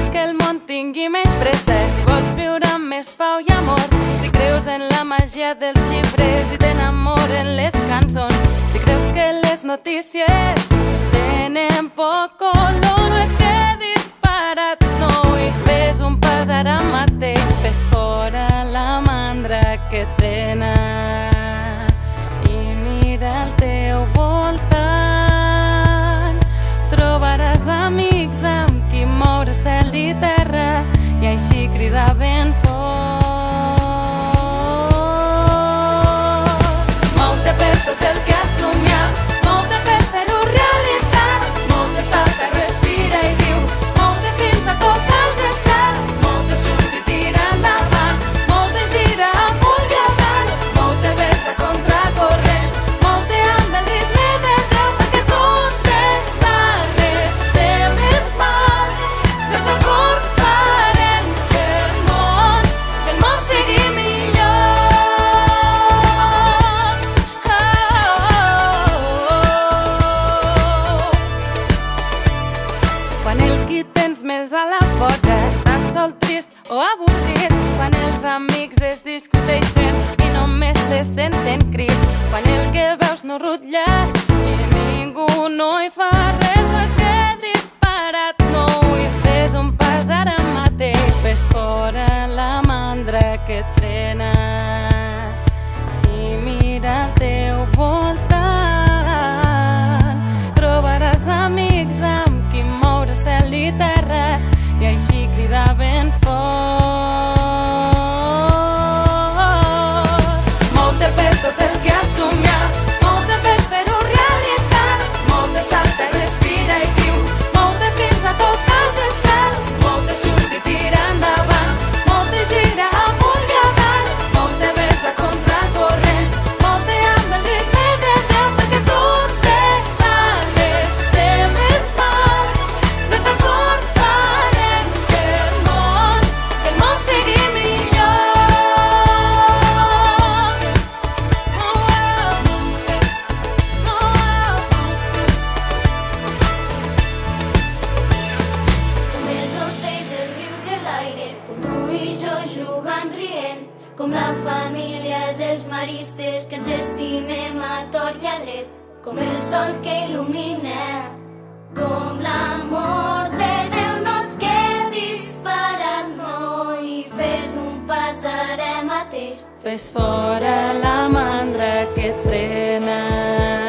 que el món tingui més pressa, si vols viure amb més pau i amor, si creus en la màgia dels llibres i t'enamoren les cançons, si creus que les notícies tenen poc color, no et quedis parat, no, i fes un pas ara mateix, fes fora la mandra que et frena i mira al teu voltant. Trobaràs amics amb qui moure cel i terra i així cridar ben fort. Mou-te per tot el que has somiat, mou-te per fer-ho realitat, mou-te, salta, respira i viu, mou-te fins a tocar els estats, mou-te, surt i tira endavant, mou-te, gira amunt i avall, mou-te, ves a contracorrent, mou-te amb el ritme de Déu, perquè tot està a les teves mans. Des del cor farem que el món sigui millor. Quan el qui tens més a la porta estàs sol, trist o avorrit, quan els amics es discuteixen i només se senten crits, quan el que veus no rutlla i ningú no hi fa res, no et quedis parat, no, i fes un pas ara mateix, fes fora la mandra que et frena i mira al teu voltant. Trobaràs amics amb qui moure cel i terra i així cridar ben fort. Mou-te per tot el que has somiat, mou-te per fer-ho realitat, mou-te, salta, respira i viu, mou-te fins a tocar els estats, mou-te, surt i tira endavant, mou-te, gira amunt i avall, mou-te, ves a contracorrent, mou-te amb el ritme de Déu, perquè tot està a les teves mans. Des del cor farem que el món sigui millor. Com els ocells, els rius i l'aire, com tu i jo jugant rient, com la família dels maristes que ens estimem a tort i a dret, com el sol que il·lumina, com l'amor de Déu. No et quedis parat, no, i fes un pas ara mateix. Fes fora la mandra que et frena